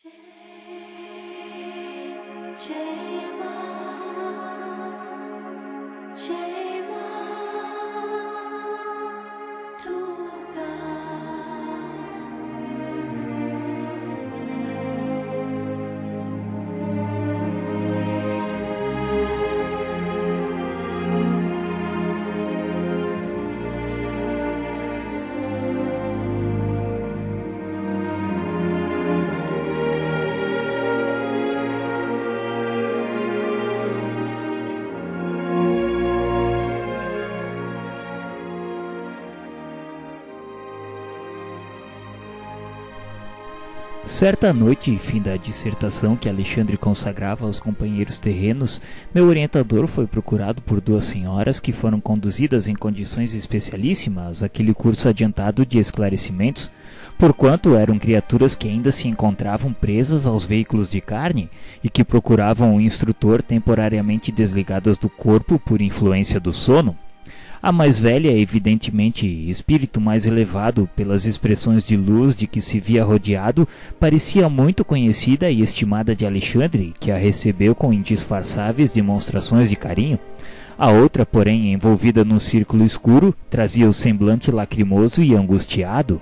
Certa noite, fim da dissertação que Alexandre consagrava aos companheiros terrenos, meu orientador foi procurado por duas senhoras que foram conduzidas em condições especialíssimas àquele curso adiantado de esclarecimentos, porquanto eram criaturas que ainda se encontravam presas aos veículos de carne e que procuravam um instrutor temporariamente desligadas do corpo por influência do sono. A mais velha, evidentemente espírito mais elevado pelas expressões de luz de que se via rodeado, parecia muito conhecida e estimada de Alexandre, que a recebeu com indisfarçáveis demonstrações de carinho. A outra, porém, envolvida num círculo escuro, trazia o semblante lacrimoso e angustiado.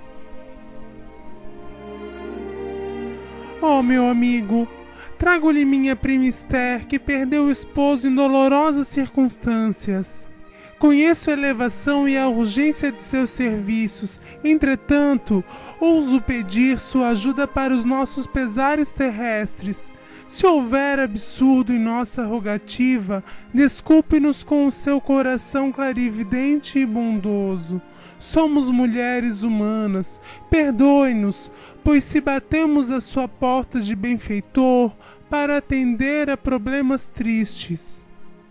Oh, meu amigo, trago-lhe minha prima Esther, que perdeu o esposo em dolorosas circunstâncias. Conheço a elevação e a urgência de seus serviços, entretanto, ouso pedir sua ajuda para os nossos pesares terrestres. Se houver absurdo em nossa rogativa, desculpe-nos com o seu coração clarividente e bondoso. Somos mulheres humanas, perdoe-nos, pois se batemos à sua porta de benfeitor para atender a problemas tristes.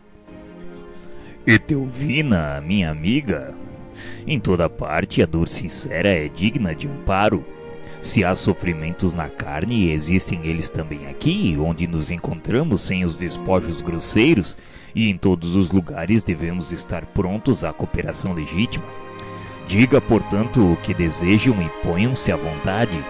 Etelvina, minha amiga, em toda parte a dor sincera é digna de amparo. Se há sofrimentos na carne, existem eles também aqui, onde nos encontramos sem os despojos grosseiros, e em todos os lugares devemos estar prontos à cooperação legítima. Diga, portanto, o que desejam e ponham-se à vontade.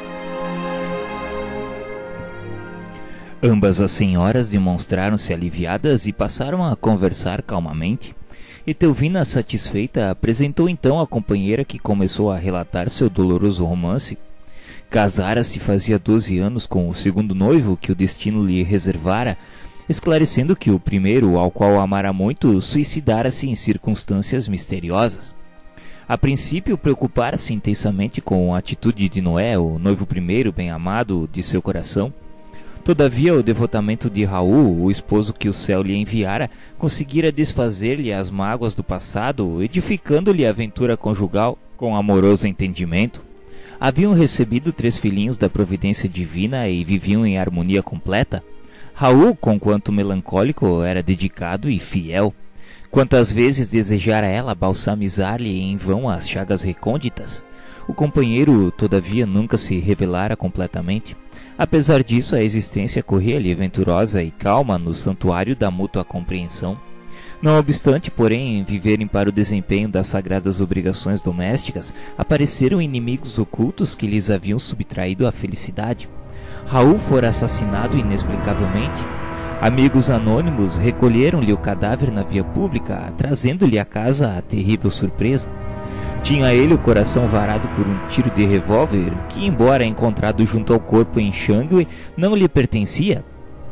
Ambas as senhoras demonstraram-se aliviadas e passaram a conversar calmamente. Etelvina, satisfeita, apresentou então a companheira que começou a relatar seu doloroso romance. Casara-se fazia 12 anos com o segundo noivo que o destino lhe reservara, esclarecendo que o primeiro, ao qual amara muito, suicidara-se em circunstâncias misteriosas. A princípio, preocupara-se intensamente com a atitude de Noé, o noivo primeiro bem-amado de seu coração. Todavia, o devotamento de Raul, o esposo que o céu lhe enviara, conseguira desfazer-lhe as mágoas do passado, edificando-lhe a aventura conjugal com amoroso entendimento. Haviam recebido 3 filhinhos da providência divina e viviam em harmonia completa. Raul, conquanto melancólico, era dedicado e fiel. Quantas vezes desejara ela balsamizar-lhe em vão as chagas recônditas. O companheiro, todavia, nunca se revelara completamente. Apesar disso, a existência corria-lhe venturosa e calma no santuário da mútua compreensão. Não obstante, porém, em viverem para o desempenho das sagradas obrigações domésticas, apareceram inimigos ocultos que lhes haviam subtraído a felicidade. Raul fora assassinado inexplicavelmente. Amigos anônimos recolheram-lhe o cadáver na via pública, trazendo-lhe à casa a terrível surpresa. Tinha ele o coração varado por um tiro de revólver que, embora encontrado junto ao corpo em Xangue, não lhe pertencia.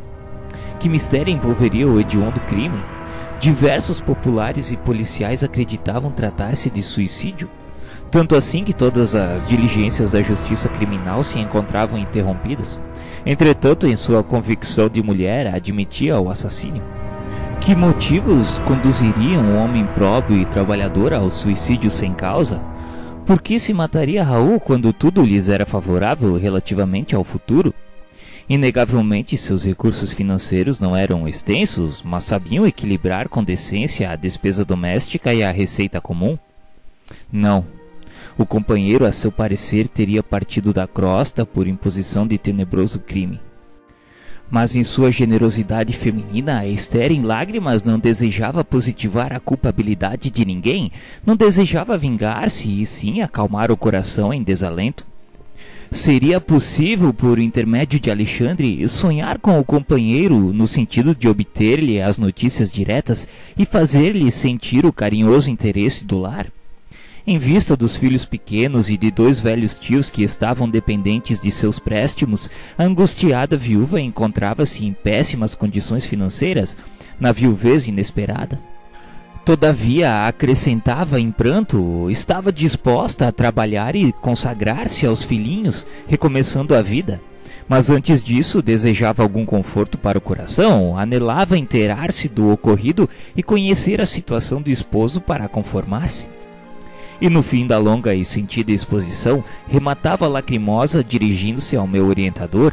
Que mistério envolveria o hediondo crime? Diversos populares e policiais acreditavam tratar-se de suicídio, tanto assim que todas as diligências da justiça criminal se encontravam interrompidas. Entretanto, em sua convicção de mulher, admitia o assassínio. Que motivos conduziriam um homem próprio e trabalhador ao suicídio sem causa? Por que se mataria Raul quando tudo lhes era favorável relativamente ao futuro? Inegavelmente seus recursos financeiros não eram extensos, mas sabiam equilibrar com decência a despesa doméstica e a receita comum? Não. O companheiro, a seu parecer, teria partido da crosta por imposição de tenebroso crime. Mas em sua generosidade feminina, Esther em lágrimas não desejava positivar a culpabilidade de ninguém, não desejava vingar-se e sim acalmar o coração em desalento. Seria possível, por intermédio de Alexandre, sonhar com o companheiro no sentido de obter-lhe as notícias diretas e fazer-lhe sentir o carinhoso interesse do lar? Em vista dos filhos pequenos e de 2 velhos tios que estavam dependentes de seus préstimos, a angustiada viúva encontrava-se em péssimas condições financeiras, na viuvez inesperada. Todavia, acrescentava em pranto, estava disposta a trabalhar e consagrar-se aos filhinhos, recomeçando a vida. Mas antes disso, desejava algum conforto para o coração, anelava inteirar-se do ocorrido e conhecer a situação do esposo para conformar-se. E no fim da longa e sentida exposição, rematava lacrimosa dirigindo-se ao meu orientador.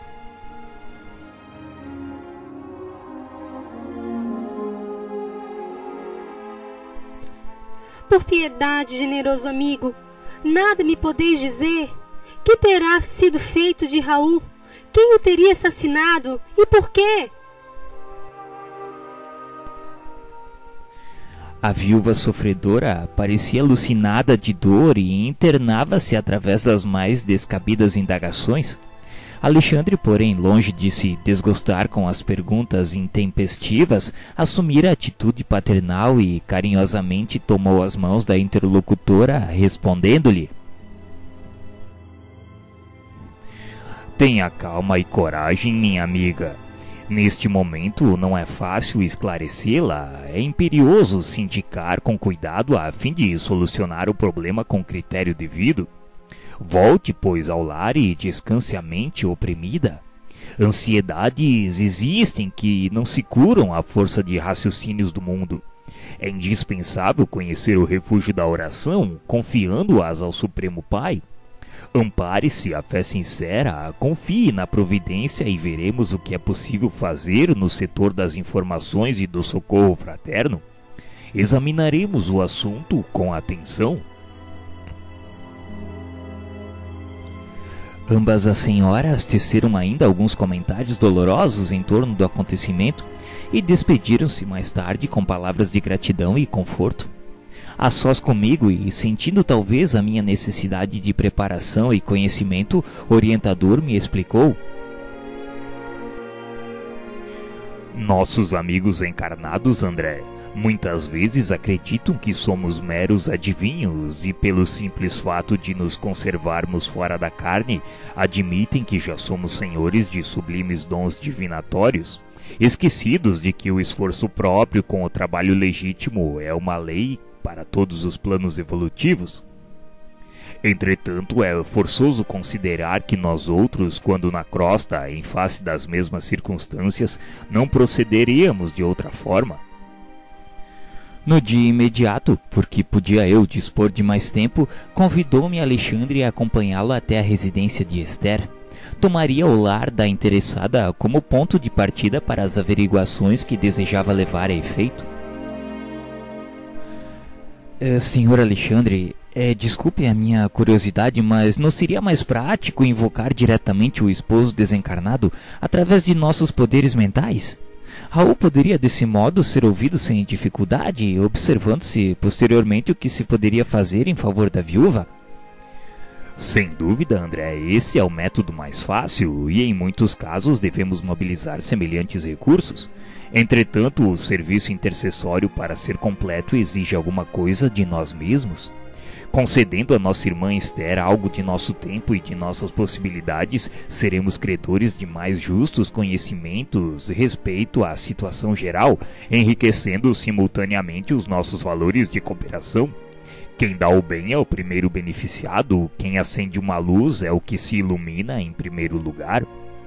Por piedade, generoso amigo, nada me podeis dizer? Que terá sido feito de Raul? Quem o teria assassinado? E por quê? A viúva sofredora parecia alucinada de dor e internava-se através das mais descabidas indagações. Alexandre, porém, longe de se desgostar com as perguntas intempestivas, assumira atitude paternal e carinhosamente tomou as mãos da interlocutora, respondendo-lhe: Tenha calma e coragem, minha amiga. Neste momento não é fácil esclarecê-la, é imperioso se indicar com cuidado a fim de solucionar o problema com critério devido. Volte, pois, ao lar e descanse a mente oprimida. Ansiedades existem que não se curam à força de raciocínios do mundo. É indispensável conhecer o refúgio da oração, confiando-as ao Supremo Pai. Ampare-se à fé sincera, confie na providência e veremos o que é possível fazer no setor das informações e do socorro fraterno. Examinaremos o assunto com atenção. Ambas as senhoras teceram ainda alguns comentários dolorosos em torno do acontecimento e despediram-se mais tarde com palavras de gratidão e conforto. A sós comigo e sentindo talvez a minha necessidade de preparação e conhecimento, o orientador me explicou: Nossos amigos encarnados, André, muitas vezes acreditam que somos meros adivinhos e, pelo simples fato de nos conservarmos fora da carne, admitem que já somos senhores de sublimes dons divinatórios, esquecidos de que o esforço próprio com o trabalho legítimo é uma lei para todos os planos evolutivos. Entretanto, é forçoso considerar que nós outros, quando na crosta, em face das mesmas circunstâncias, não procederíamos de outra forma. No dia imediato, porque podia eu dispor de mais tempo, convidou-me Alexandre a acompanhá-lo até a residência de Esther. Tomaria o lar da interessada como ponto de partida para as averiguações que desejava levar a efeito. Senhor Alexandre, desculpe a minha curiosidade, mas não seria mais prático invocar diretamente o esposo desencarnado através de nossos poderes mentais? Raul poderia desse modo ser ouvido sem dificuldade, observando-se posteriormente o que se poderia fazer em favor da viúva? Sem dúvida, André, esse é o método mais fácil e em muitos casos devemos mobilizar semelhantes recursos. Entretanto, o serviço intercessório para ser completo exige alguma coisa de nós mesmos. Concedendo a nossa irmã Esther algo de nosso tempo e de nossas possibilidades, seremos credores de mais justos conhecimentos respeito à situação geral, enriquecendo simultaneamente os nossos valores de cooperação. Quem dá o bem é o primeiro beneficiado, quem acende uma luz é o que se ilumina em primeiro lugar.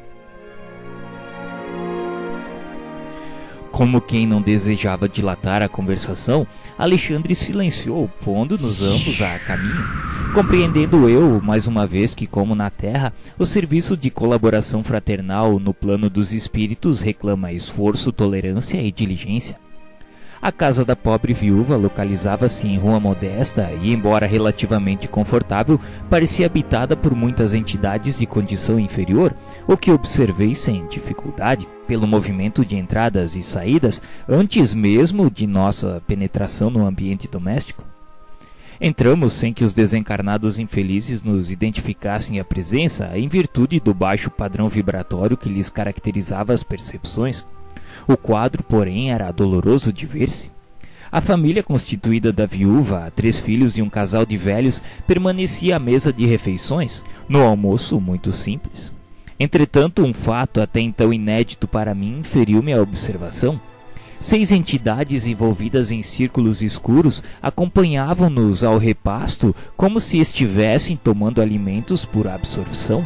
Como quem não desejava dilatar a conversação, Alexandre silenciou, pondo-nos ambos a caminho, compreendendo eu, mais uma vez, que como na Terra, o serviço de colaboração fraternal no plano dos espíritos reclama esforço, tolerância e diligência. A casa da pobre viúva localizava-se em rua modesta e, embora relativamente confortável, parecia habitada por muitas entidades de condição inferior, o que observei sem dificuldade, pelo movimento de entradas e saídas, antes mesmo de nossa penetração no ambiente doméstico. Entramos sem que os desencarnados infelizes nos identificassem a presença, em virtude do baixo padrão vibratório que lhes caracterizava as percepções. O quadro, porém, era doloroso de ver-se. A família, constituída da viúva, 3 filhos e um casal de velhos, permanecia à mesa de refeições, no almoço muito simples. Entretanto, um fato até então inédito para mim feriu-me a observação. 6 entidades envolvidas em círculos escuros acompanhavam-nos ao repasto como se estivessem tomando alimentos por absorção.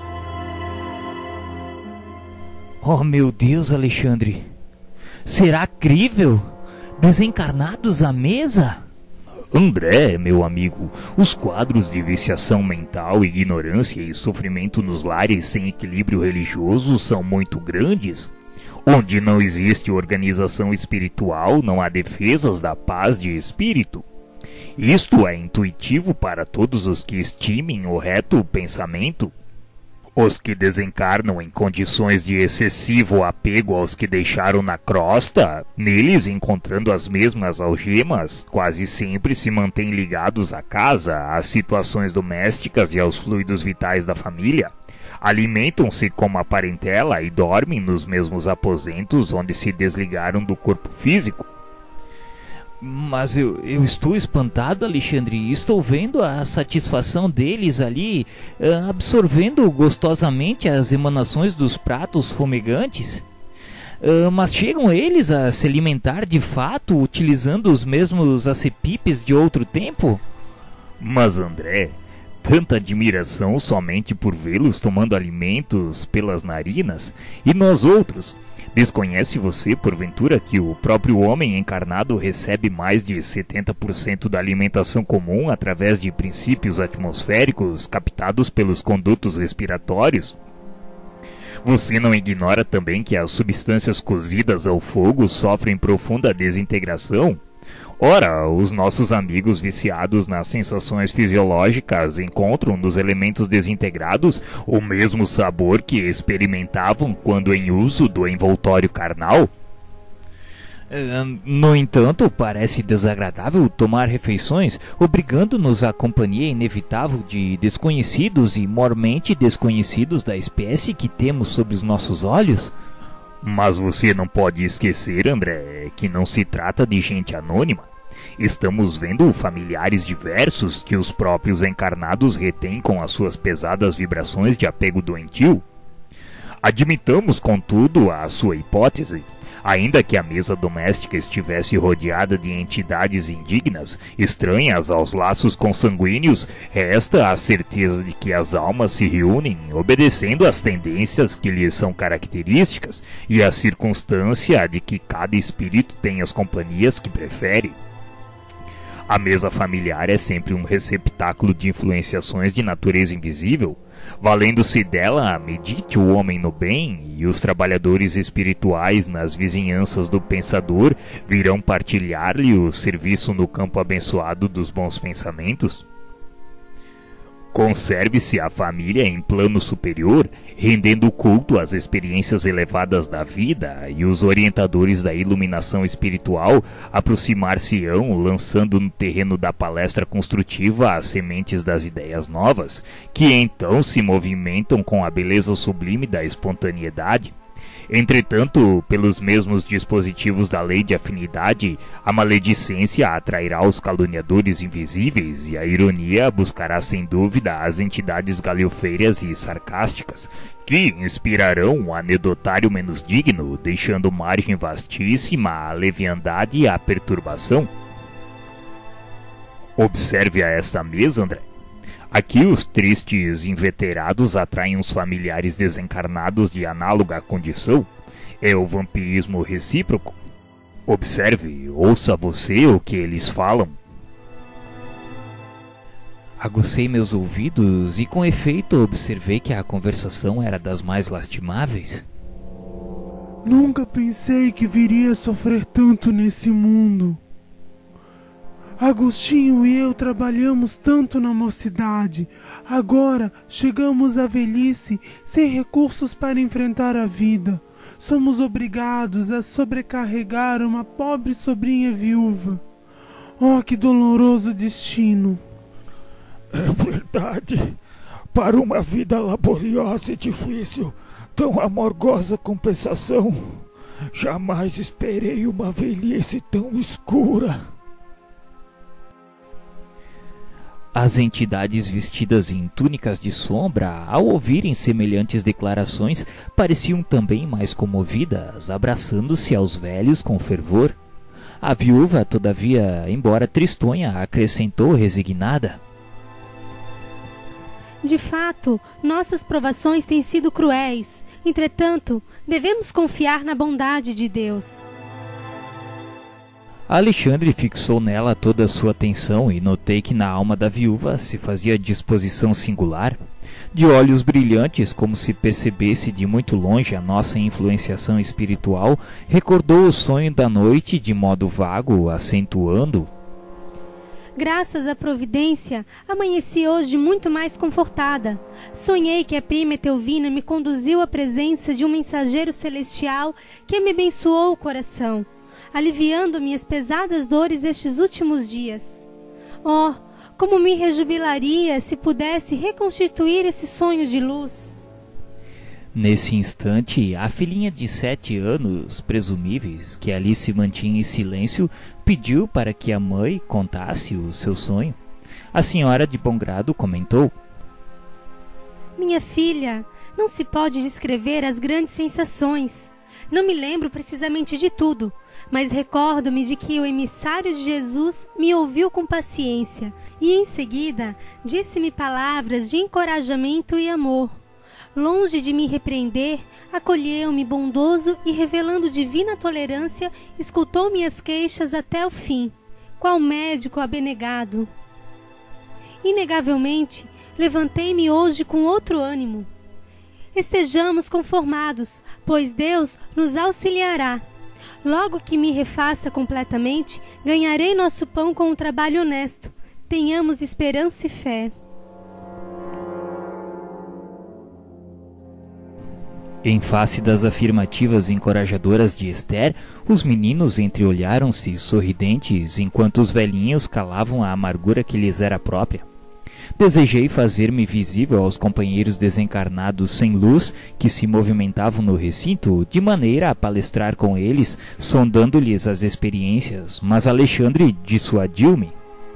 Oh, meu Deus, Alexandre! Será crível? Desencarnados à mesa? André, meu amigo, os quadros de viciação mental, ignorância e sofrimento nos lares sem equilíbrio religioso são muito grandes. Onde não existe organização espiritual, não há defesas da paz de espírito. Isto é intuitivo para todos os que estimem o reto pensamento. Os que desencarnam em condições de excessivo apego aos que deixaram na crosta, neles encontrando as mesmas algemas, quase sempre se mantêm ligados à casa, às situações domésticas e aos fluidos vitais da família. Alimentam-se como a parentela e dormem nos mesmos aposentos onde se desligaram do corpo físico. Mas eu estou espantado, Alexandre, e estou vendo a satisfação deles ali, absorvendo gostosamente as emanações dos pratos fumegantes. Mas chegam eles a se alimentar de fato, utilizando os mesmos acepipes de outro tempo? Mas, André, tanta admiração somente por vê-los tomando alimentos pelas narinas, e nós outros? Desconhece você, porventura, que o próprio homem encarnado recebe mais de 70% da alimentação comum através de princípios atmosféricos captados pelos condutos respiratórios? Você não ignora também que as substâncias cozidas ao fogo sofrem profunda desintegração? Ora, os nossos amigos viciados nas sensações fisiológicas encontram nos elementos desintegrados o mesmo sabor que experimentavam quando em uso do envoltório carnal? No entanto, parece desagradável tomar refeições, obrigando-nos à companhia inevitável de desconhecidos e mormente desconhecidos da espécie que temos sob os nossos olhos. Mas você não pode esquecer, André, que não se trata de gente anônima. Estamos vendo familiares diversos que os próprios encarnados retêm com as suas pesadas vibrações de apego doentio. Admitamos, contudo, a sua hipótese. Ainda que a mesa doméstica estivesse rodeada de entidades indignas, estranhas aos laços consanguíneos, resta a certeza de que as almas se reúnem obedecendo às tendências que lhes são características e a circunstância de que cada espírito tem as companhias que prefere. A mesa familiar é sempre um receptáculo de influenciações de natureza invisível. Valendo-se dela, medite o homem no bem, e os trabalhadores espirituais nas vizinhanças do pensador virão partilhar-lhe o serviço no campo abençoado dos bons pensamentos. Conserve-se a família em plano superior, rendendo culto às experiências elevadas da vida, e os orientadores da iluminação espiritual aproximar-se-ão, lançando no terreno da palestra construtiva as sementes das ideias novas, que então se movimentam com a beleza sublime da espontaneidade. Entretanto, pelos mesmos dispositivos da lei de afinidade, a maledicência atrairá os caluniadores invisíveis e a ironia buscará sem dúvida as entidades galhofeiras e sarcásticas, que inspirarão um anedotário menos digno, deixando margem vastíssima à leviandade e à perturbação. Observe a esta mesa, André. Aqui os tristes inveterados atraem os familiares desencarnados de análoga condição. É o vampirismo recíproco. Observe, ouça você o que eles falam. Agucei meus ouvidos e com efeito observei que a conversação era das mais lastimáveis. Nunca pensei que viria a sofrer tanto nesse mundo. Agostinho e eu trabalhamos tanto na mocidade. Agora chegamos à velhice sem recursos para enfrentar a vida. Somos obrigados a sobrecarregar uma pobre sobrinha viúva. Oh, que doloroso destino! É verdade. Para uma vida laboriosa e difícil, tão amargosa compensação, jamais esperei uma velhice tão escura. As entidades vestidas em túnicas de sombra, ao ouvirem semelhantes declarações, pareciam também mais comovidas, abraçando-se aos velhos com fervor. A viúva, todavia, embora tristonha, acrescentou resignada: De fato, nossas provações têm sido cruéis. Entretanto, devemos confiar na bondade de Deus. Alexandre fixou nela toda a sua atenção e notei que na alma da viúva se fazia disposição singular. De olhos brilhantes, como se percebesse de muito longe a nossa influenciação espiritual, recordou o sonho da noite de modo vago, acentuando: Graças à providência, amanheci hoje muito mais confortada. Sonhei que a prima Etelvina me conduziu à presença de um mensageiro celestial que me abençoou o coração, aliviando minhas pesadas dores estes últimos dias. Oh, como me rejubilaria se pudesse reconstituir esse sonho de luz! Nesse instante, a filhinha de 7 anos, presumíveis, que ali se mantinha em silêncio, pediu para que a mãe contasse o seu sonho. A senhora de bom grado comentou: Minha filha, não se pode descrever as grandes sensações. Não me lembro precisamente de tudo, mas recordo-me de que o emissário de Jesus me ouviu com paciência e, em seguida, disse-me palavras de encorajamento e amor. Longe de me repreender, acolheu-me bondoso e, revelando divina tolerância, escutou minhas queixas até o fim, qual médico abnegado. Inegavelmente, levantei-me hoje com outro ânimo. Estejamos conformados, pois Deus nos auxiliará. Logo que me refaça completamente, ganharei nosso pão com um trabalho honesto. Tenhamos esperança e fé. Em face das afirmativas encorajadoras de Esther, os meninos entreolharam-se sorridentes, enquanto os velhinhos calavam a amargura que lhes era própria. Desejei fazer-me visível aos companheiros desencarnados sem luz que se movimentavam no recinto, de maneira a palestrar com eles, sondando-lhes as experiências, mas Alexandre dissuadiu-me.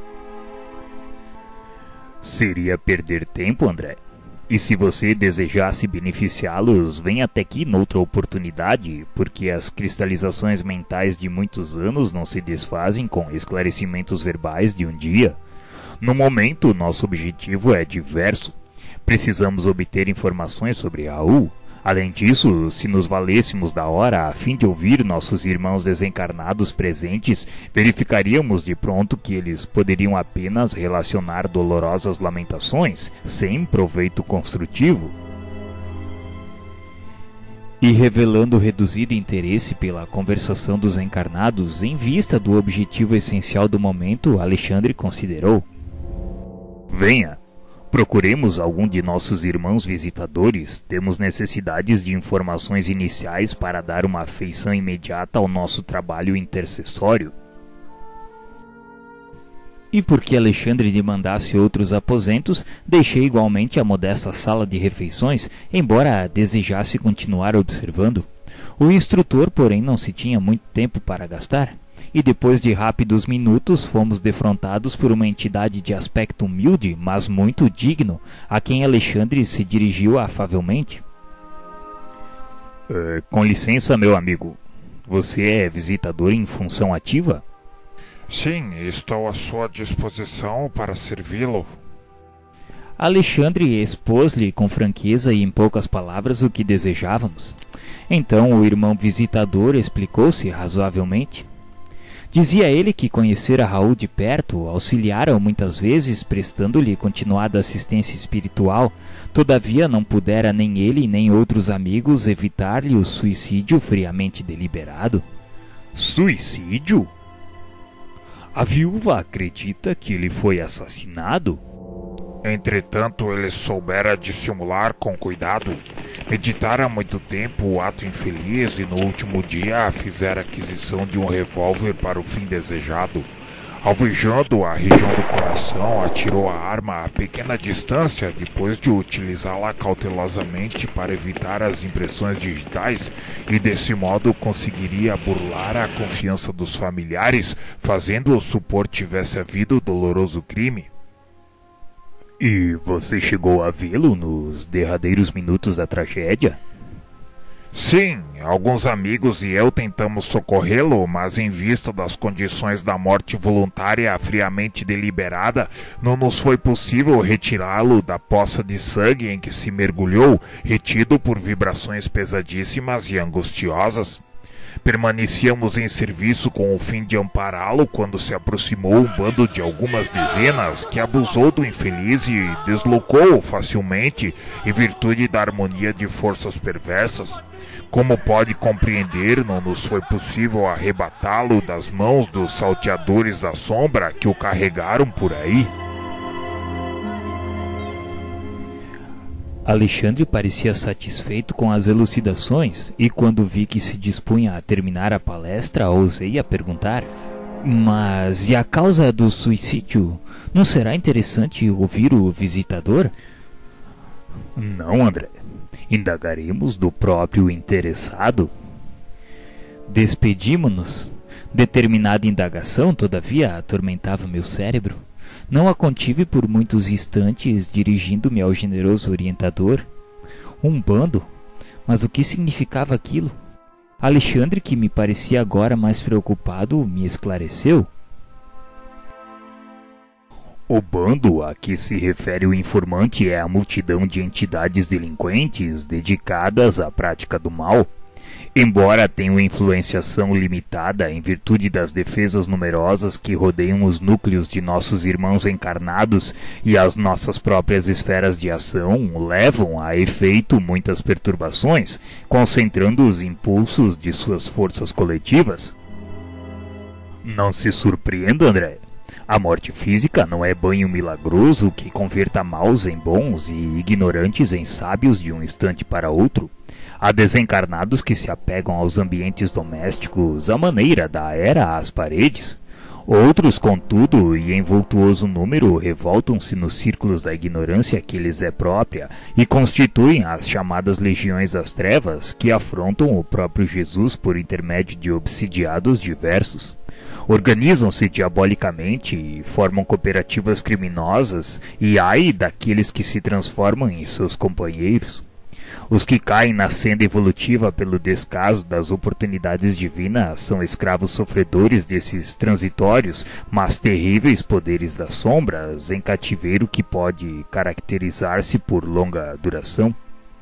Seria perder tempo, André. E se você desejasse beneficiá-los, venha até aqui noutra oportunidade, porque as cristalizações mentais de muitos anos não se desfazem com esclarecimentos verbais de um dia. No momento, nosso objetivo é diverso. Precisamos obter informações sobre Raul. Além disso, se nos valêssemos da hora a fim de ouvir nossos irmãos desencarnados presentes, verificaríamos de pronto que eles poderiam apenas relacionar dolorosas lamentações, sem proveito construtivo. E revelando reduzido interesse pela conversação dos encarnados, em vista do objetivo essencial do momento, Alexandre considerou: Venha! Procuremos algum de nossos irmãos visitadores. Temos necessidades de informações iniciais para dar uma afeição imediata ao nosso trabalho intercessório. E porque Alexandre demandasse outros aposentos, deixei igualmente a modesta sala de refeições, embora desejasse continuar observando. O instrutor, porém, não se tinha muito tempo para gastar. E depois de rápidos minutos fomos defrontados por uma entidade de aspecto humilde, mas muito digno, a quem Alexandre se dirigiu afavelmente. Com licença, meu amigo. Você é visitador em função ativa? Sim, estou à sua disposição para servi-lo. Alexandre expôs-lhe com franqueza e em poucas palavras o que desejávamos. Então o irmão visitador explicou-se razoavelmente. Dizia ele que conhecera Raul de perto, auxiliara-o muitas vezes, prestando-lhe continuada assistência espiritual. Todavia não pudera nem ele nem outros amigos evitar-lhe o suicídio friamente deliberado. Suicídio? A viúva acredita que ele foi assassinado? Entretanto, ele soubera dissimular com cuidado. Meditara há muito tempo o ato infeliz e no último dia fizera aquisição de um revólver para o fim desejado. Alvejando a região do coração, atirou a arma a pequena distância depois de utilizá-la cautelosamente para evitar as impressões digitais e desse modo conseguiria burlar a confiança dos familiares, fazendo-os supor tivesse havido doloroso crime. E você chegou a vê-lo nos derradeiros minutos da tragédia? Sim, alguns amigos e eu tentamos socorrê-lo, mas em vista das condições da morte voluntária friamente deliberada, não nos foi possível retirá-lo da poça de sangue em que se mergulhou, retido por vibrações pesadíssimas e angustiosas. Permanecíamos em serviço com o fim de ampará-lo quando se aproximou um bando de algumas dezenas que abusou do infeliz e deslocou-o facilmente em virtude da harmonia de forças perversas. Como pode compreender, não nos foi possível arrebatá-lo das mãos dos salteadores da sombra que o carregaram por aí. Alexandre parecia satisfeito com as elucidações e quando vi que se dispunha a terminar a palestra, ousei a perguntar: mas e a causa do suicídio? Não será interessante ouvir o visitador? Não, André. Indagaremos do próprio interessado. Despedimo-nos. Determinada indagação, todavia, atormentava meu cérebro. Não a contive por muitos instantes, dirigindo-me ao generoso orientador. Um bando? Mas o que significava aquilo? Alexandre, que me parecia agora mais preocupado, me esclareceu. O bando a que se refere o informante é a multidão de entidades delinquentes dedicadas à prática do mal. Embora tenham influenciação limitada em virtude das defesas numerosas que rodeiam os núcleos de nossos irmãos encarnados e as nossas próprias esferas de ação, levam a efeito muitas perturbações, concentrando os impulsos de suas forças coletivas. Não se surpreenda, André. A morte física não é banho milagroso que converta maus em bons e ignorantes em sábios de um instante para outro. Há desencarnados que se apegam aos ambientes domésticos à maneira da era às paredes. Outros, contudo, e em vultuoso número, revoltam-se nos círculos da ignorância que lhes é própria e constituem as chamadas legiões das trevas que afrontam o próprio Jesus por intermédio de obsidiados diversos. Organizam-se diabolicamente e formam cooperativas criminosas e ai daqueles que se transformam em seus companheiros. Os que caem na senda evolutiva pelo descaso das oportunidades divinas são escravos sofredores desses transitórios, mas terríveis poderes das sombras em cativeiro que pode caracterizar-se por longa duração.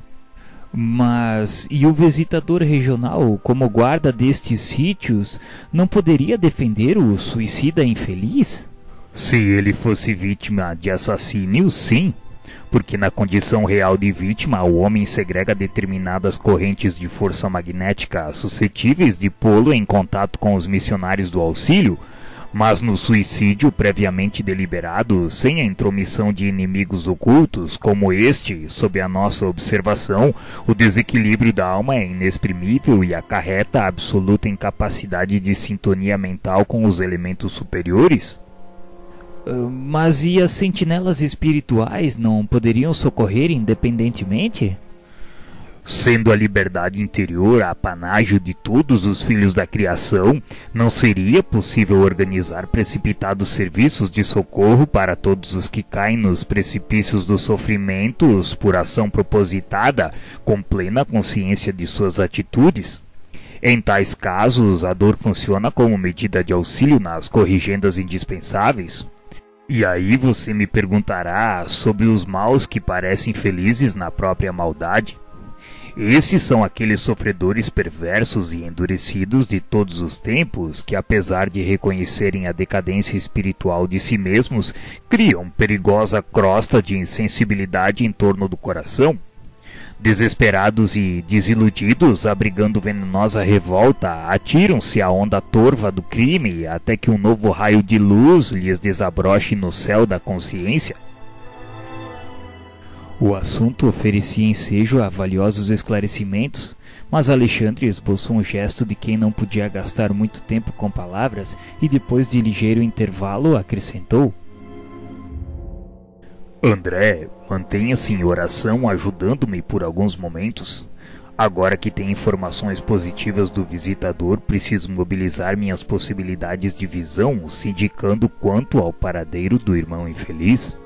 Mas e o visitador regional, como guarda destes sítios, não poderia defender o suicida infeliz? Se ele fosse vítima de assassínio, sim. Porque na condição real de vítima, o homem segrega determinadas correntes de força magnética suscetíveis de pô-lo em contato com os missionários do auxílio, mas no suicídio previamente deliberado, sem a intromissão de inimigos ocultos, como este, sob a nossa observação, o desequilíbrio da alma é inexprimível e acarreta a absoluta incapacidade de sintonia mental com os elementos superiores. Mas e as sentinelas espirituais não poderiam socorrer independentemente? Sendo a liberdade interior a apanágio de todos os filhos da criação, não seria possível organizar precipitados serviços de socorro para todos os que caem nos precipícios dos sofrimentos por ação propositada, com plena consciência de suas atitudes? Em tais casos, a dor funciona como medida de auxílio nas corrigendas indispensáveis. E aí você me perguntará sobre os maus que parecem felizes na própria maldade. Esses são aqueles sofredores perversos e endurecidos de todos os tempos que, apesar de reconhecerem a decadência espiritual de si mesmos, criam perigosa crosta de insensibilidade em torno do coração. Desesperados e desiludidos, abrigando venenosa revolta, atiram-se à onda torva do crime até que um novo raio de luz lhes desabroche no céu da consciência. O assunto oferecia ensejo a valiosos esclarecimentos, mas Alexandre esboçou um gesto de quem não podia gastar muito tempo com palavras e depois de ligeiro intervalo acrescentou: André, mantenha-se em oração ajudando-me por alguns momentos. Agora que tem informações positivas do visitador, preciso mobilizar minhas possibilidades de visão, se indicando quanto ao paradeiro do irmão infeliz.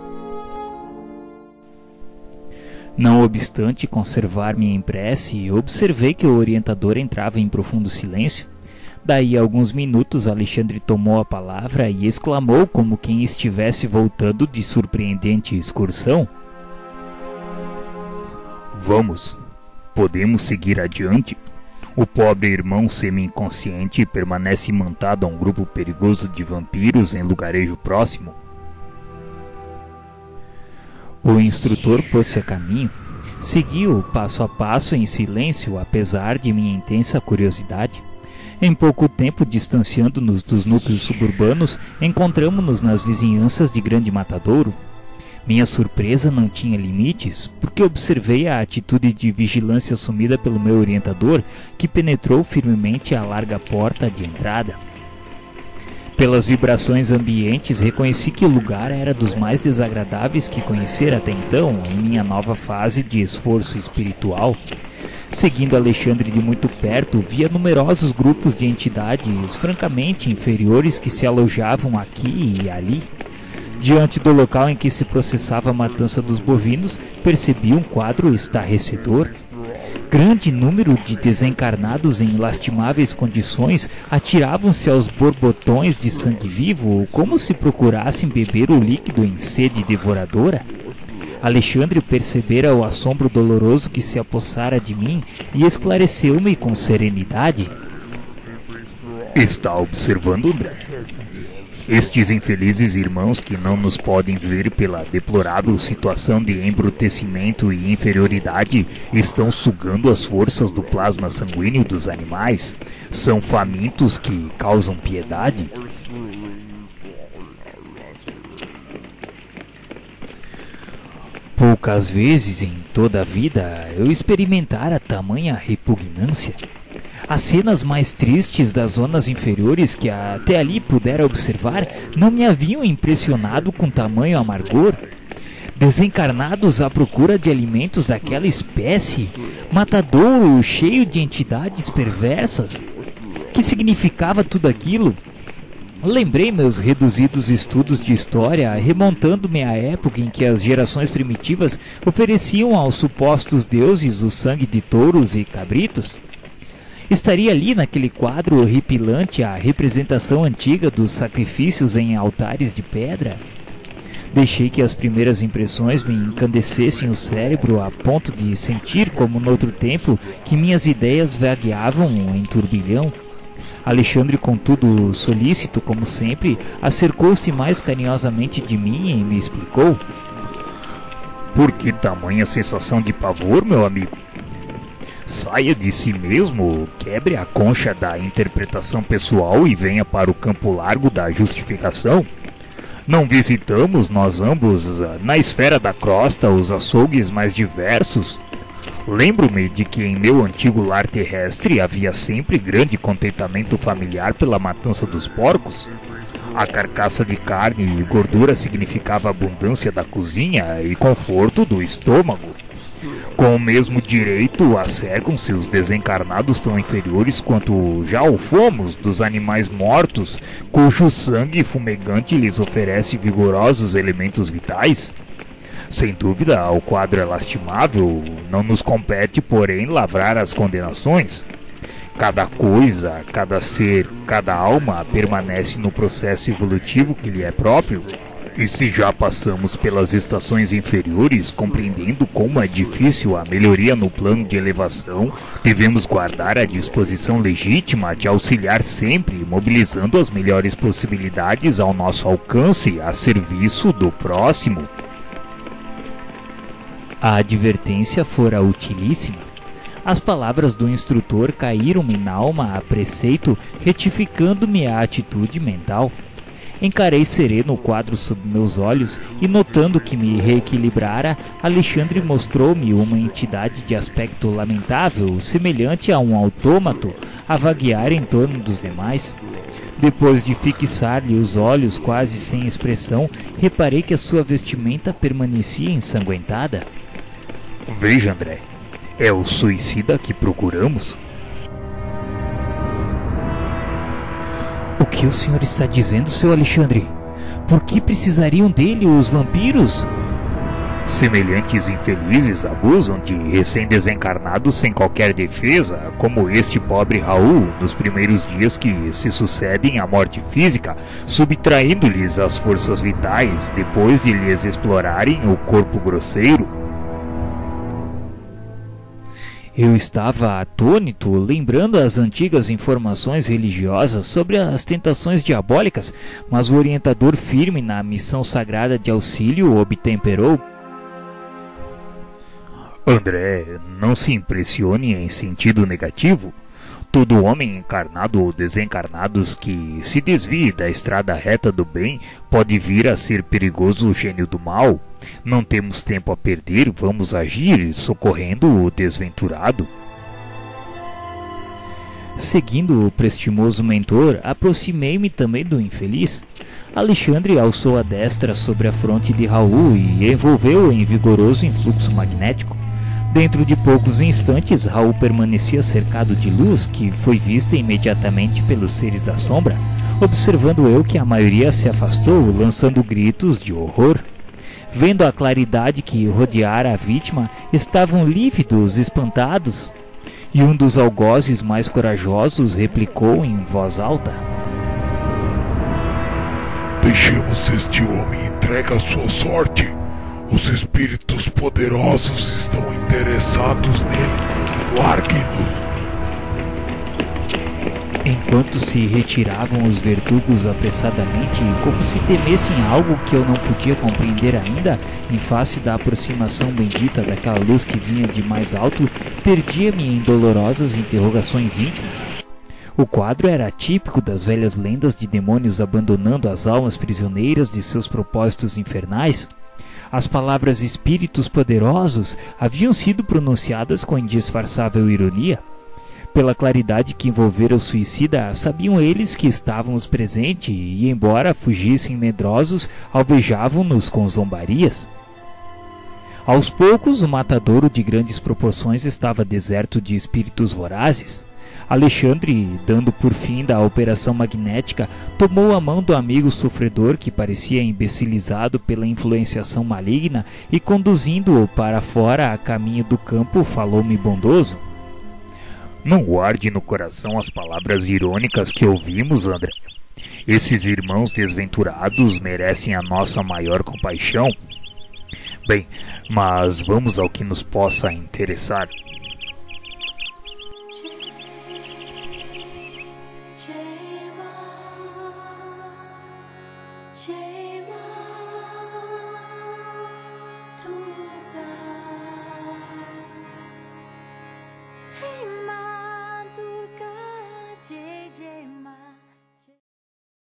Não obstante conservar minha prece, observei que o orientador entrava em profundo silêncio. Daí a alguns minutos Alexandre tomou a palavra e exclamou como quem estivesse voltando de surpreendente excursão: Vamos, podemos seguir adiante? O pobre irmão semi-inconsciente permanece imantado a um grupo perigoso de vampiros em lugarejo próximo. O instrutor pôs-se a caminho. Seguiu passo a passo em silêncio, apesar de minha intensa curiosidade. Em pouco tempo, distanciando-nos dos núcleos suburbanos, encontramo-nos nas vizinhanças de Grande Matadouro. Minha surpresa não tinha limites, porque observei a atitude de vigilância assumida pelo meu orientador, que penetrou firmemente a larga porta de entrada. Pelas vibrações ambientes, reconheci que o lugar era dos mais desagradáveis que conhecera até então, em minha nova fase de esforço espiritual. Seguindo Alexandre de muito perto, via numerosos grupos de entidades francamente inferiores que se alojavam aqui e ali. Diante do local em que se processava a matança dos bovinos, percebi um quadro estarrecedor. Grande número de desencarnados em lastimáveis condições atiravam-se aos borbotões de sangue vivo, como se procurassem beber o líquido em sede devoradora. Alexandre percebera o assombro doloroso que se apossara de mim e esclareceu-me com serenidade: Está observando, André? Estes infelizes irmãos que não nos podem ver pela deplorável situação de embrutecimento e inferioridade estão sugando as forças do plasma sanguíneo dos animais. São famintos que causam piedade. Poucas vezes em toda a vida eu experimentara tamanha repugnância. As cenas mais tristes das zonas inferiores que até ali pudera observar não me haviam impressionado com tamanho amargor. Desencarnados à procura de alimentos daquela espécie, matadouro cheio de entidades perversas. Que significava tudo aquilo? Lembrei meus reduzidos estudos de história, remontando-me à época em que as gerações primitivas ofereciam aos supostos deuses o sangue de touros e cabritos. Estaria ali naquele quadro horripilante a representação antiga dos sacrifícios em altares de pedra? Deixei que as primeiras impressões me encandecessem o cérebro a ponto de sentir, como noutro tempo, que minhas ideias vagueavam em turbilhão. Alexandre, contudo, solícito como sempre, acercou-se mais carinhosamente de mim e me explicou: Por que tamanha sensação de pavor, meu amigo? Saia de si mesmo, quebre a concha da interpretação pessoal e venha para o campo largo da justificação. Não visitamos, nós ambos, na esfera da crosta, os açougues mais diversos? Lembro-me de que em meu antigo lar terrestre havia sempre grande contentamento familiar pela matança dos porcos. A carcaça de carne e gordura significava abundância da cozinha e conforto do estômago. Com o mesmo direito, assergam-se os desencarnados tão inferiores quanto já o fomos dos animais mortos, cujo sangue fumegante lhes oferece vigorosos elementos vitais. Sem dúvida, o quadro é lastimável, não nos compete, porém, lavrar as condenações. Cada coisa, cada ser, cada alma permanece no processo evolutivo que lhe é próprio. E se já passamos pelas estações inferiores, compreendendo como é difícil a melhoria no plano de elevação, devemos guardar a disposição legítima de auxiliar sempre, mobilizando as melhores possibilidades ao nosso alcance, a serviço do próximo. A advertência fora utilíssima. As palavras do instrutor caíram-me na alma a preceito, retificando-me a atitude mental. Encarei sereno o quadro sob meus olhos e, notando que me reequilibrara, Alexandre mostrou-me uma entidade de aspecto lamentável, semelhante a um autômato, a vaguear em torno dos demais. Depois de fixar-lhe os olhos quase sem expressão, reparei que a sua vestimenta permanecia ensanguentada. Veja, André, é o suicida que procuramos. O que o senhor está dizendo, seu Alexandre? Por que precisariam dele os vampiros? Semelhantes infelizes abusam de recém-desencarnados sem qualquer defesa, como este pobre Raul, nos primeiros dias que se sucedem à morte física, subtraindo-lhes as forças vitais, depois de lhes explorarem o corpo grosseiro. Eu estava atônito, lembrando as antigas informações religiosas sobre as tentações diabólicas, mas o orientador firme na missão sagrada de auxílio obtemperou. André, não se impressione em sentido negativo. Todo homem encarnado ou desencarnados que se desvie da estrada reta do bem pode vir a ser perigoso gênio do mal. Não temos tempo a perder, vamos agir socorrendo o desventurado. Seguindo o prestimoso mentor, aproximei-me também do infeliz. Alexandre alçou a destra sobre a fronte de Raul e envolveu-o em vigoroso influxo magnético. Dentro de poucos instantes, Raul permanecia cercado de luz que foi vista imediatamente pelos seres da sombra, observando eu que a maioria se afastou, lançando gritos de horror. Vendo a claridade que rodeara a vítima, estavam lívidos, espantados, e um dos algozes mais corajosos replicou em voz alta: Deixemos este homem entregue à sua sorte. Os espíritos poderosos estão interessados nele. Largue-nos. Enquanto se retiravam os verdugos apressadamente, como se temessem algo que eu não podia compreender ainda, em face da aproximação bendita daquela luz que vinha de mais alto, perdia-me em dolorosas interrogações íntimas. O quadro era típico das velhas lendas de demônios abandonando as almas prisioneiras de seus propósitos infernais. As palavras espíritos poderosos haviam sido pronunciadas com indisfarçável ironia. Pela claridade que envolvera o suicida, sabiam eles que estávamos presentes e, embora fugissem medrosos, alvejavam-nos com zombarias. Aos poucos, o matadouro de grandes proporções estava deserto de espíritos vorazes. Alexandre, dando por fim da operação magnética, tomou a mão do amigo sofredor que parecia imbecilizado pela influenciação maligna e, conduzindo-o para fora a caminho do campo, falou-me bondoso. Não guarde no coração as palavras irônicas que ouvimos, André. Esses irmãos desventurados merecem a nossa maior compaixão. Bem, mas vamos ao que nos possa interessar. Jai Ma